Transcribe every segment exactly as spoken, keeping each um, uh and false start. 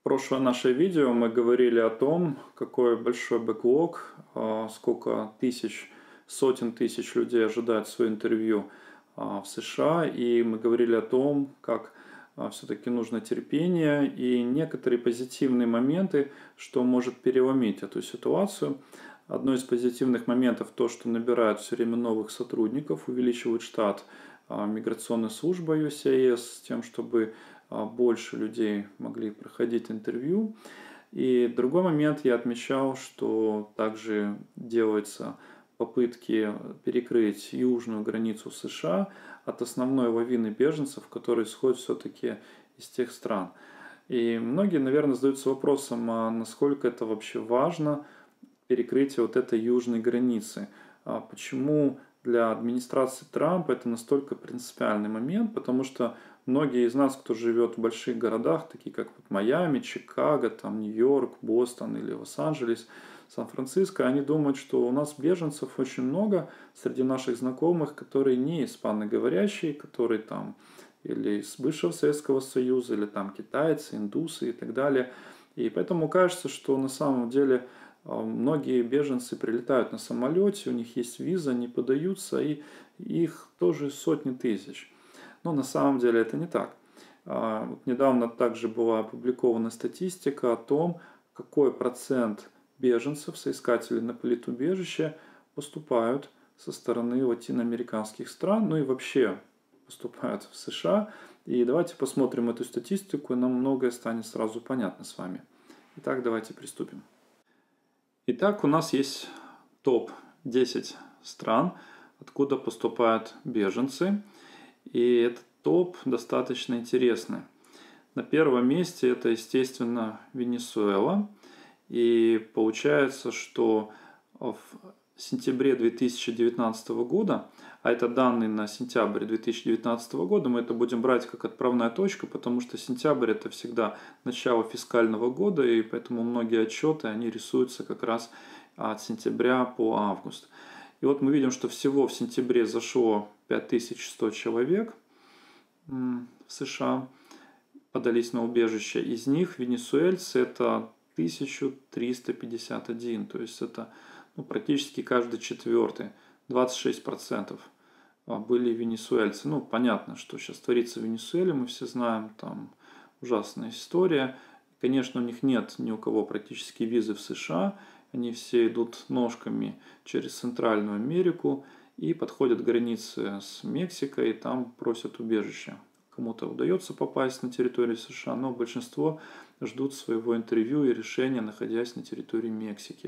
Прошлое наше видео мы говорили о том, какой большой бэклог, а, сколько тысяч, сотен тысяч людей ожидают свое интервью а, в США. И мы говорили о том, как все-таки нужно терпение и некоторые позитивные моменты, что может переломить эту ситуацию. Одно из позитивных моментов то, что набирают все время новых сотрудников, увеличивают штат а, миграционной службы ю эс эй эс с тем, чтобы а, больше людей могли проходить интервью. И другой момент я отмечал, что также делаются попытки перекрыть южную границу США от основной лавины беженцев, которые исходят все-таки из тех стран. И многие, наверное, задаются вопросом, а насколько это вообще важно, перекрытие вот этой южной границы. А почему для администрации Трампа это настолько принципиальный момент? Потому что многие из нас, кто живет в больших городах, такие как вот Майами, Чикаго, там, Нью-Йорк, Бостон или Лос-Анджелес, Сан-Франциско, они думают, что у нас беженцев очень много среди наших знакомых, которые не испаноговорящие, которые там или из бывшего Советского Союза, или там китайцы, индусы и так далее. И поэтому кажется, что на самом деле многие беженцы прилетают на самолете, у них есть виза, не подаются, и их тоже сотни тысяч. Но на самом деле это не так. Недавно также была опубликована статистика о том, какой процент беженцев, соискателей на политубежище поступают со стороны латиноамериканских стран, ну и вообще поступают в США. И давайте посмотрим эту статистику, и нам многое станет сразу понятно с вами. Итак, давайте приступим. Итак, у нас есть топ десять стран, откуда поступают беженцы. И этот топ достаточно интересный. На первом месте это, естественно, Венесуэла. И получается, что в сентябре две тысячи девятнадцатого года, а это данные на сентябрь две тысячи девятнадцатого года, мы это будем брать как отправная точка, потому что сентябрь это всегда начало фискального года, и поэтому многие отчеты, они рисуются как раз от сентября по август. И вот мы видим, что всего в сентябре зашло пять тысяч сто человек в США, подались на убежище. Из них венесуэльцы это тысяча триста пятьдесят один, то есть это ну, практически каждый четвертый, двадцать шесть процентов были венесуэльцы. Ну, понятно, что сейчас творится в Венесуэле, мы все знаем, там ужасная история. Конечно, у них нет ни у кого практически визы в США, они все идут ножками через Центральную Америку и подходят к границе с Мексикой, и там просят убежища. Кому-то удается попасть на территорию США, но большинство ждут своего интервью и решения, находясь на территории Мексики.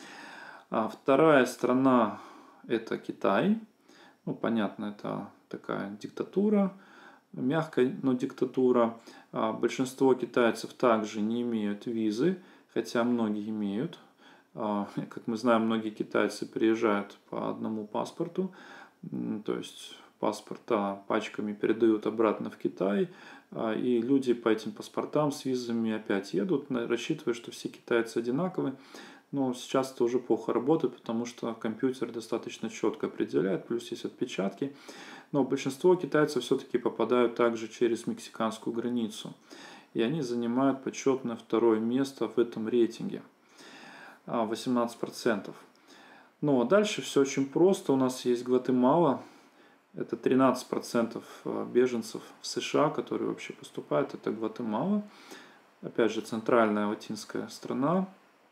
А вторая страна – это Китай. Ну, понятно, это такая диктатура, мягкая, но диктатура. А большинство китайцев также не имеют визы, хотя многие имеют. А, как мы знаем, многие китайцы приезжают по одному паспорту, то есть паспорта пачками передают обратно в Китай, и люди по этим паспортам с визами опять едут, рассчитывая, что все китайцы одинаковые. Но сейчас это уже плохо работает, потому что компьютер достаточно четко определяет, плюс есть отпечатки. Но большинство китайцев все-таки попадают также через мексиканскую границу. И они занимают почетное второе место в этом рейтинге. восемнадцать процентов. Ну а дальше все очень просто. У нас есть Гватемала. Это тринадцать процентов беженцев в США, которые вообще поступают. Это Гватемала. Опять же, центральная латинская страна.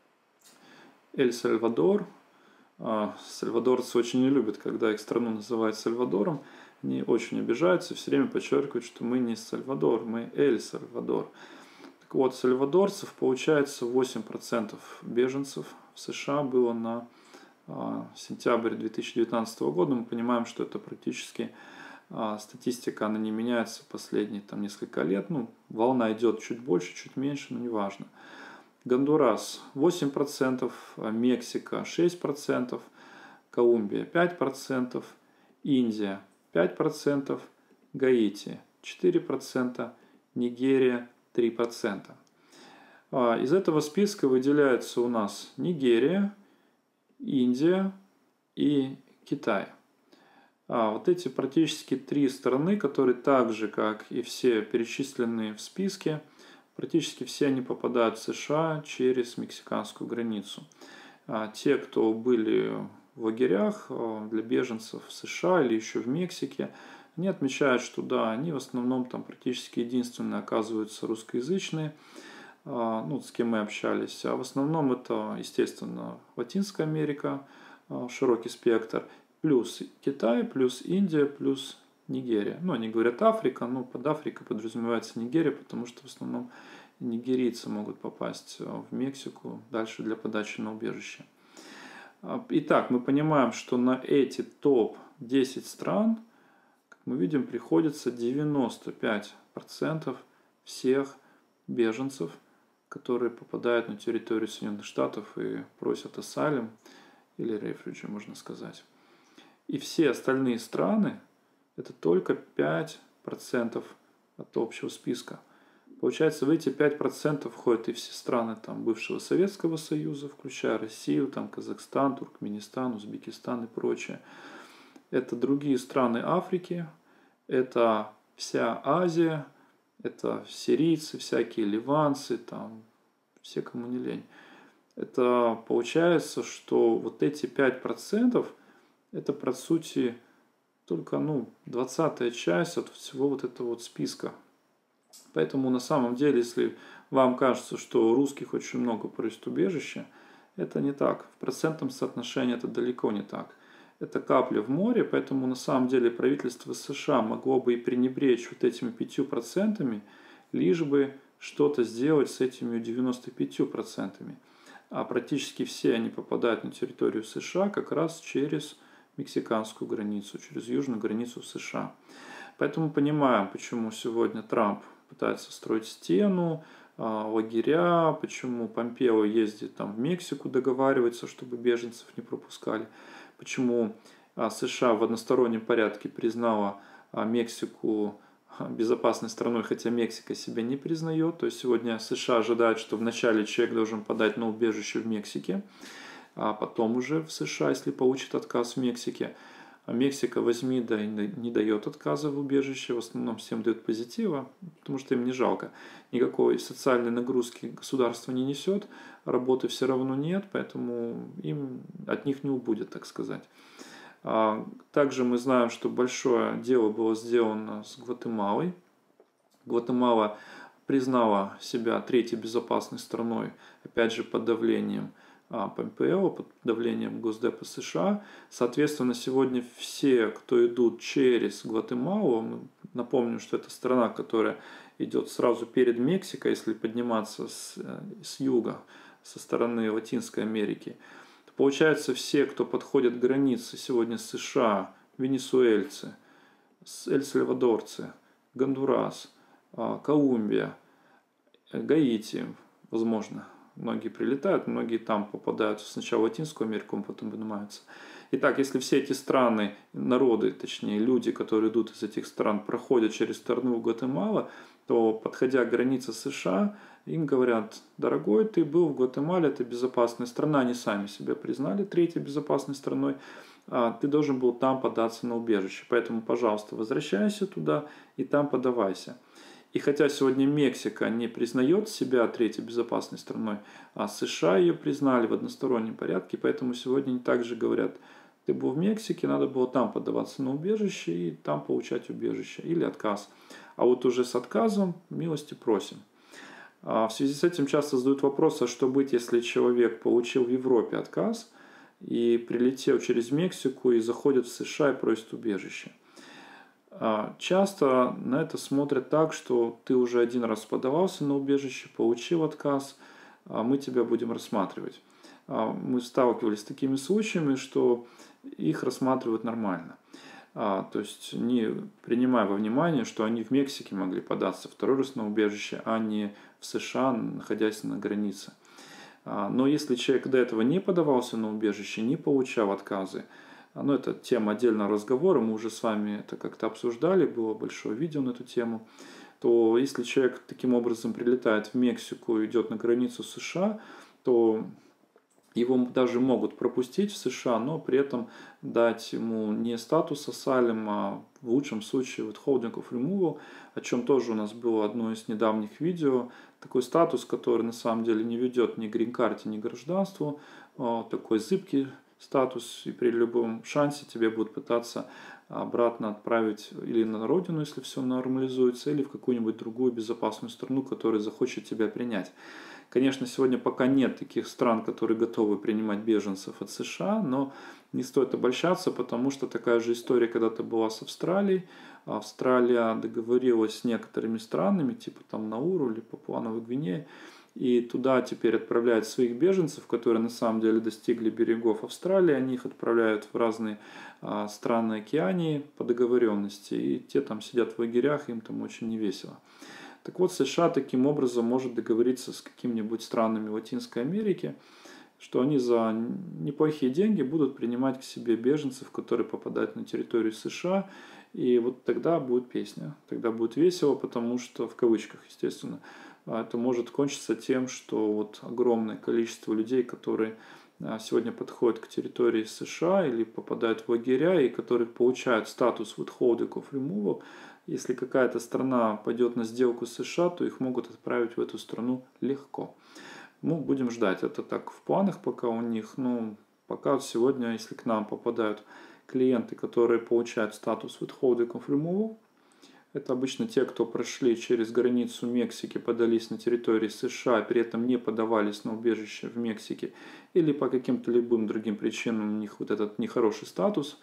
Эль-Сальвадор. Сальвадорцы очень не любят, когда их страну называют Сальвадором. Они очень обижаются, все время подчеркивают, что мы не Сальвадор, мы Эль-Сальвадор. Так вот, сальвадорцев получается восемь процентов беженцев в США было на сентябрь две тысячи девятнадцатого года. Мы понимаем, что это практически статистика, она не меняется последние там, несколько лет. Ну, волна идет чуть больше, чуть меньше, но неважно. Гондурас восемь процентов, Мексика шесть процентов, Колумбия пять процентов, Индия пять процентов, Гаити четыре процента, Нигерия три процента. Из этого списка выделяются у нас Нигерия, Индия и Китай. А вот эти практически три страны, которые так же, как и все перечисленные в списке, практически все они попадают в США через мексиканскую границу. Те, кто были в лагерях для беженцев в США или еще в Мексике, они отмечают, что да, они в основном там практически единственные оказываются русскоязычные, ну, с кем мы общались. А в основном это, естественно, Латинская Америка, широкий спектр, плюс Китай, плюс Индия, плюс Нигерия. Ну, они говорят Африка, но под Африкой подразумевается Нигерия, потому что в основном нигерийцы могут попасть в Мексику дальше для подачи на убежище. Итак, мы понимаем, что на эти топ десять стран, как мы видим, приходится девяносто пять процентов всех беженцев, которые попадают на территорию Соединенных Штатов и просят асайлум или рефуджи, можно сказать. И все остальные страны – это только пять процентов от общего списка. Получается, в эти пять процентов входят и все страны там, бывшего Советского Союза, включая Россию, там, Казахстан, Туркменистан, Узбекистан и прочее. Это другие страны Африки, это вся Азия, это сирийцы, всякие ливанцы, там, все, кому не лень. Это получается, что вот эти пять процентов это, по сути, только ну, двадцатая часть от всего вот этого вот списка. Поэтому на самом деле, если вам кажется, что русских очень много просит убежище, это не так. В процентном соотношении это далеко не так. Это капля в море, поэтому на самом деле правительство США могло бы и пренебречь вот этими пятью процентами, лишь бы что-то сделать с этими девяноста пятью процентами. А практически все они попадают на территорию США как раз через мексиканскую границу, через южную границу США. Поэтому понимаем, почему сегодня Трамп пытается строить стену, лагеря, почему Помпео ездит там в Мексику договаривается, чтобы беженцев не пропускали, почему США в одностороннем порядке признала Мексику безопасной страной, хотя Мексика себя не признает. То есть сегодня США ожидают, что вначале человек должен подать на убежище в Мексике, а потом уже в США, если получит отказ в Мексике. А Мексика возьми, да и не дает отказа в убежище, в основном всем дает позитива, потому что им не жалко. Никакой социальной нагрузки государство не несет, работы все равно нет, поэтому им от них не убудет, так сказать. Также мы знаем, что большое дело было сделано с Гватемалой. Гватемала признала себя третьей безопасной страной, опять же под давлением Помпео, под давлением Госдепа США. Соответственно, сегодня все, кто идут через Гватемалу, напомню, что это страна, которая идет сразу перед Мексикой, если подниматься с, с юга, со стороны Латинской Америки, то получается, все, кто подходит к границе сегодня с США, венесуэльцы, эль-сальвадорцы, Гондурас, Колумбия, Гаити, возможно, многие прилетают, многие там попадают сначала в Латинскую Америку, потом поднимаются. Итак, если все эти страны, народы, точнее люди, которые идут из этих стран, проходят через страну Гватемала, то, подходя к границе США, им говорят: дорогой, ты был в Гватемале, это безопасная страна, они сами себя признали третьей безопасной страной, ты должен был там податься на убежище, поэтому, пожалуйста, возвращайся туда и там подавайся. И хотя сегодня Мексика не признает себя третьей безопасной страной, а США ее признали в одностороннем порядке, поэтому сегодня они также говорят: ты был в Мексике, надо было там подаваться на убежище и там получать убежище или отказ. А вот уже с отказом милости просим. В связи с этим часто задают вопрос, а что быть, если человек получил в Европе отказ и прилетел через Мексику и заходит в США и просит убежище. Часто на это смотрят так, что ты уже один раз подавался на убежище, получил отказ, мы тебя будем рассматривать. Мы сталкивались с такими случаями, что их рассматривают нормально. То есть не принимая во внимание, что они в Мексике могли податься второй раз на убежище, а не в США, находясь на границе. Но если человек до этого не подавался на убежище, не получал отказы, ну, это тема отдельного разговора, мы уже с вами это как-то обсуждали, было большое видео на эту тему, то если человек таким образом прилетает в Мексику и идет на границу США, то Его даже могут пропустить в США, но при этом дать ему не статус asylum, а в лучшем случае withholding of removal, о чем тоже у нас было одно из недавних видео. Такой статус, который на самом деле не ведет ни к грин-карте, ни к гражданству. Такой зыбкий статус, и при любом шансе тебе будут пытаться обратно отправить или на родину, если все нормализуется, или в какую-нибудь другую безопасную страну, которая захочет тебя принять. Конечно, сегодня пока нет таких стран, которые готовы принимать беженцев от США, но не стоит обольщаться, потому что такая же история когда-то была с Австралией. Австралия договорилась с некоторыми странами, типа там Науру или Папуа-Новой Гвинеи, и туда теперь отправляют своих беженцев, которые на самом деле достигли берегов Австралии, они их отправляют в разные а, страны Океании по договоренности, и те там сидят в лагерях, им там очень невесело. Так вот, США таким образом может договориться с какими-нибудь странами Латинской Америки, что они за неплохие деньги будут принимать к себе беженцев, которые попадают на территорию США. И вот тогда будет песня, тогда будет весело, потому что, в кавычках, естественно, это может кончиться тем, что вот огромное количество людей, которые сегодня подходят к территории США или попадают в лагеря, и которые получают статус withholding of removal, если какая-то страна пойдет на сделку с США, то их могут отправить в эту страну легко. Ну, будем ждать. Это так в планах пока у них. Ну, пока сегодня, если к нам попадают клиенты, которые получают статус withholding of removal, это обычно те, кто прошли через границу Мексики, подались на территории США, при этом не подавались на убежище в Мексике, или по каким-то любым другим причинам у них вот этот нехороший статус,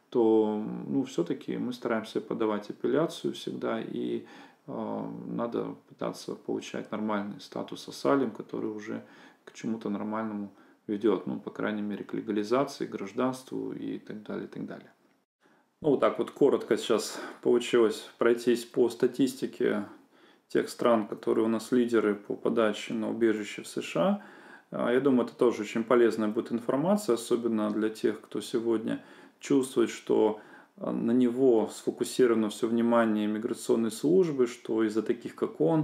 то ну, все-таки мы стараемся подавать апелляцию всегда, и э, надо пытаться получать нормальный статус асайлум, который уже к чему-то нормальному ведет, ну, по крайней мере, к легализации, гражданству и так далее, и так далее. Ну, вот так вот коротко сейчас получилось пройтись по статистике тех стран, которые у нас лидеры по подаче на убежище в США. Я думаю, это тоже очень полезная будет информация, особенно для тех, кто сегодня чувствует, что на него сфокусировано все внимание миграционной службы, что из-за таких, как он,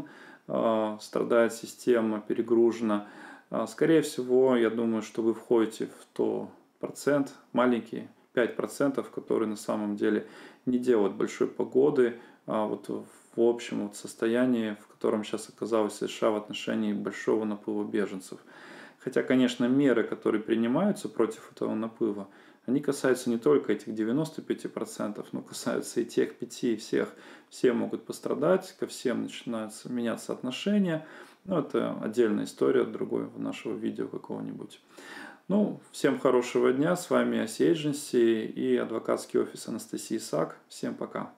страдает система, перегружена. Скорее всего, я думаю, что вы входите в тот процент, маленький, пять процентов, которые на самом деле не делают большой погоды а вот в общем вот состоянии, в котором сейчас оказалась США в отношении большого наплыва беженцев. Хотя, конечно, меры, которые принимаются против этого наплыва, они касаются не только этих девяноста пяти процентов, но касаются и тех пяти, и всех. Все могут пострадать, ко всем начинаются меняться отношения. Но это отдельная история другой нашего видео какого-нибудь. Ну, всем хорошего дня. С вами ай си Agency и адвокатский офис Анастасии Сак. Всем пока.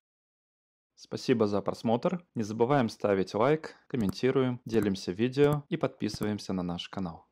Спасибо за просмотр. Не забываем ставить лайк, комментируем, делимся видео и подписываемся на наш канал.